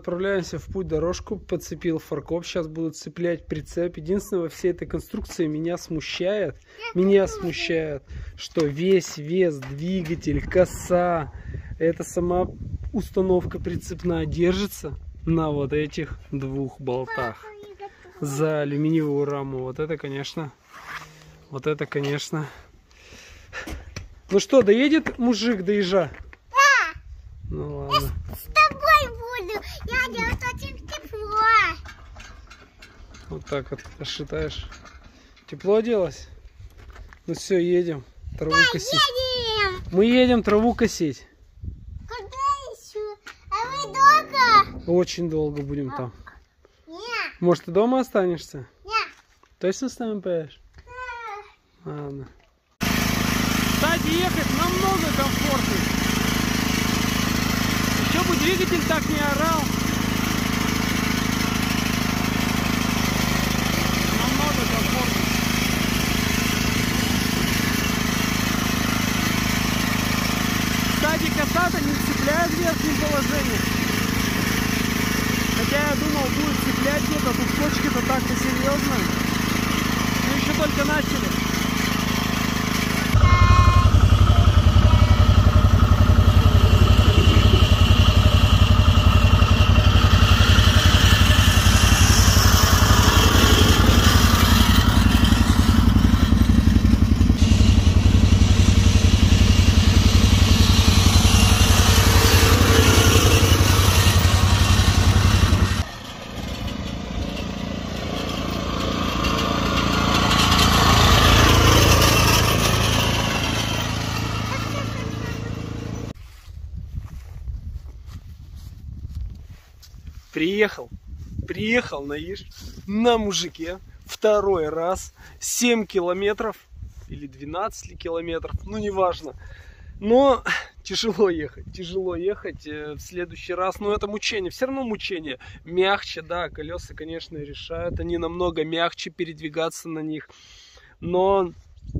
отправляемся в путь, дорожку подцепил фаркоп, сейчас буду цеплять прицеп. Единственное, во всей этой конструкции меня смущает, что весь вес, двигатель, коса, эта сама установка прицепная держится на вот этих двух болтах за алюминиевую раму. Вот это, конечно. Ну что, доедет мужик до ежа? Да. Ну ладно. Я с тобой буду. Я делаю очень тепло. Вот так вот считаешь. Тепло оделось? Ну все, едем траву косить. Едем. Мы едем траву косить. Куда еще? А вы долго? Очень долго будем там. Нет. Может, ты дома останешься? Нет. Точно с нами поедешь? Ладно. Кстати, ехать намного комфортнее. Еще бы двигатель так не орал. Намного комфортнее. Кстати, коса-то не цепляет в верхнем положении. Хотя я думал, будет цеплять где-то. Тут кочки-то так-то серьезно. Мы еще только начали. Приехал на Иж на мужике второй раз. 7 километров или 12 километров, ну неважно. Но тяжело ехать в следующий раз. Но это мучение, все равно мучение. Мягче, да, колеса, конечно, решают. Они намного мягче, передвигаться на них. Но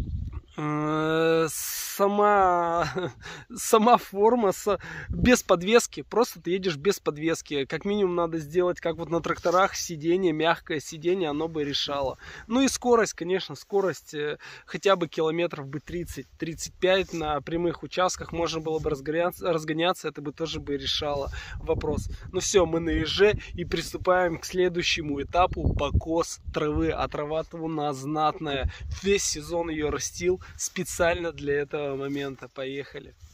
сама форма без подвески, просто ты едешь без подвески. Как минимум надо сделать, как вот на тракторах, сиденье, мягкое сиденье, оно бы решало. Ну и скорость, конечно, хотя бы километров бы 30-35 на прямых участках можно было бы разгоняться, это бы тоже бы решало вопрос. Ну все, мы на Иже и приступаем к следующему этапу: покос травы. А трава-то у нас знатная, весь сезон ее растил специально для этого момента. Поехали.